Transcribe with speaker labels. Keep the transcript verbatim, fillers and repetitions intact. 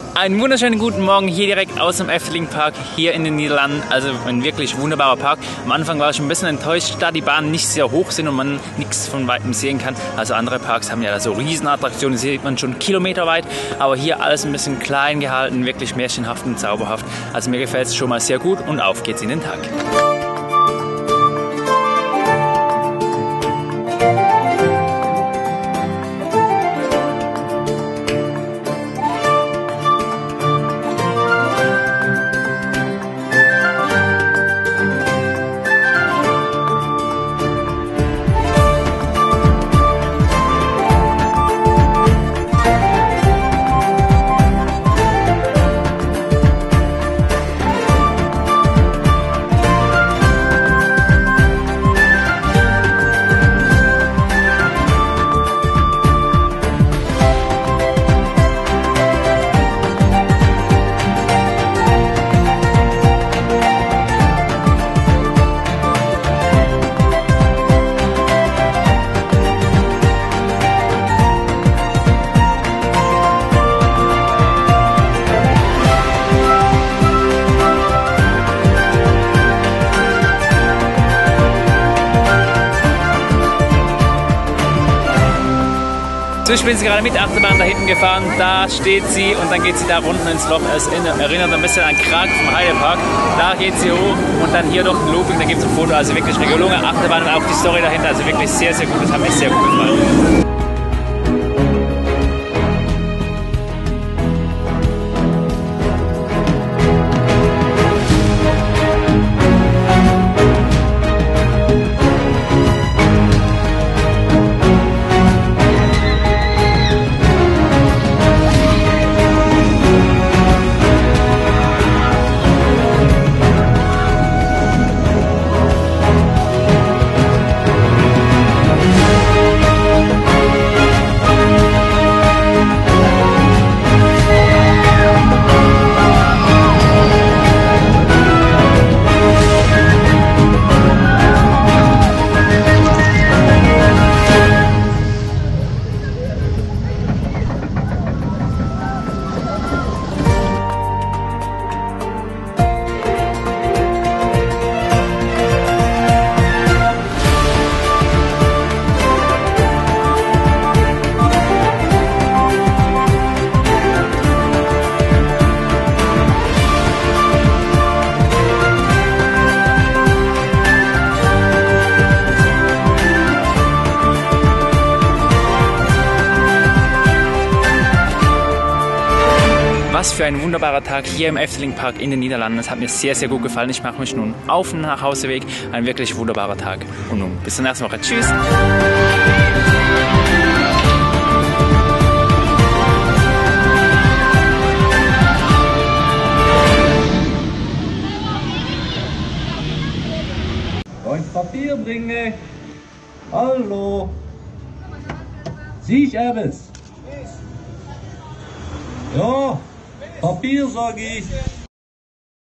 Speaker 1: Einen wunderschönen guten Morgen hier direkt aus dem Efteling Park hier in den Niederlanden. Also ein wirklich wunderbarer Park. Am Anfang war ich schon ein bisschen enttäuscht, da die Bahnen nicht sehr hoch sind und man nichts von weitem sehen kann. Also andere Parks haben ja da so Riesenattraktionen, die sieht man schon kilometerweit. Aber hier alles ein bisschen klein gehalten, wirklich märchenhaft und zauberhaft. Also mir gefällt es schon mal sehr gut und auf geht's in den Tag. So, ich bin sie gerade mit der Achterbahn da hinten gefahren, da steht sie und dann geht sie da unten ins Loch. Es erinnert ein bisschen an Krag vom Heidepark. Da geht sie hoch und dann hier durch den Looping, da gibt es ein Foto. Also wirklich eine gelungene Achterbahn und auch die Story dahinter, also wirklich sehr, sehr gut. Das hat mir sehr gut gefallen. Was für ein wunderbarer Tag hier im Efteling Park in den Niederlanden. Es hat mir sehr, sehr gut gefallen. Ich mache mich nun auf den Nachhauseweg. Ein wirklich wunderbarer Tag. Und nun bis zur nächsten Woche. Tschüss!
Speaker 2: Und Papier bringen. Hallo. Zie ich etwas? Ja, Papier sag ich.